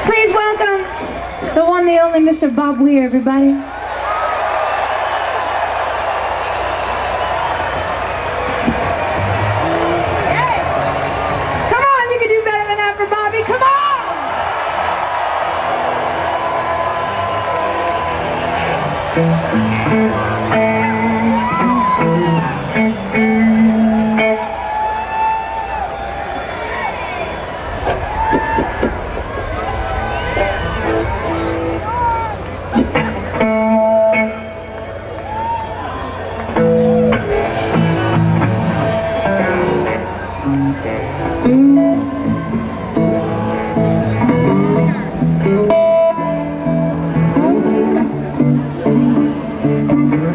Please welcome the one, the only Mr. Bob Weir, everybody. Hey. Come on, you can do better than that for Bobby. Come on.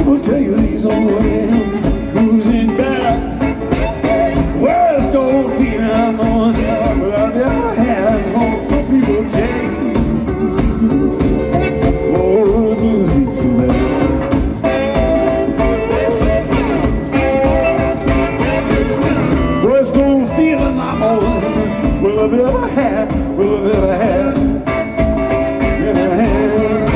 people tell you these old men blues ain't bad. Worst old feeling most I've ever had. Most people tell you, oh, the blues ain't so bad. Worst old feeling I'm always will I've ever had, will I've ever had, ever had.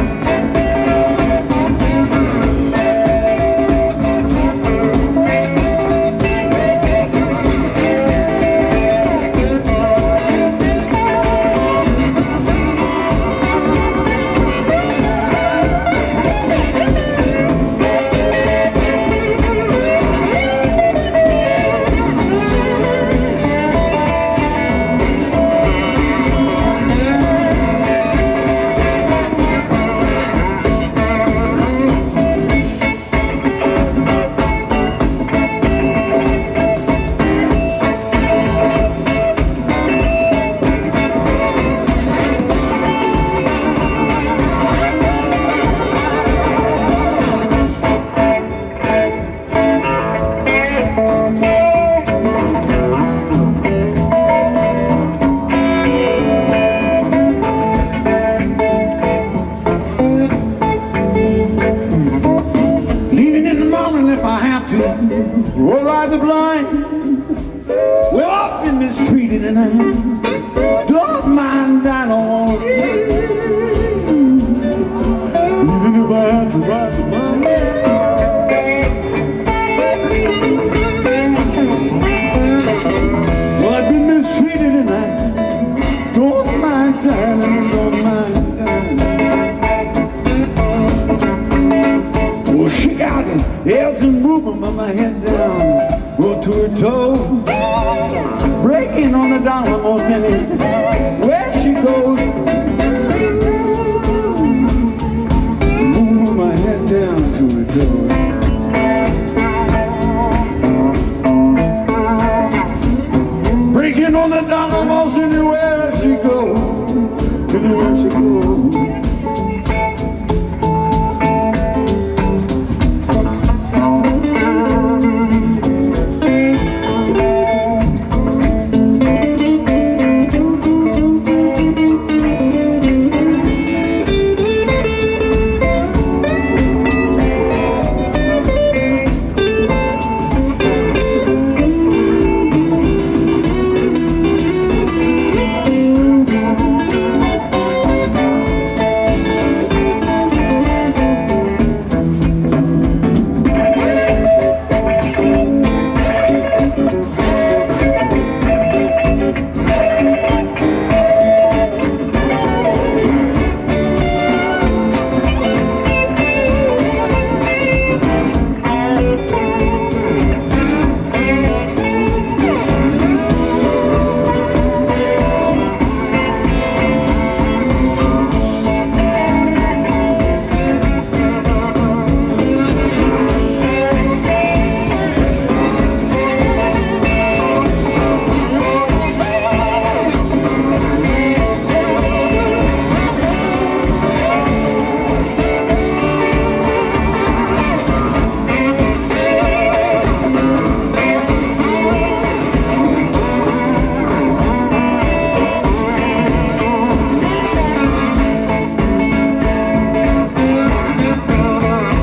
Or ride the blind. Well, I've been mistreated and I don't mind dying on. Even if I have to ride the blind. Well, I've been mistreated and I don't mind dying and don't mind dying. Well, she got it. Elves and movement with my head down, go to her toe, breaking on the down almost anywhere she goes. Move my head down to her toe. Breaking on the down almost anywhere she goes, anywhere she goes.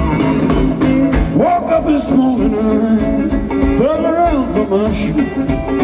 This morning I fell around for my shoe.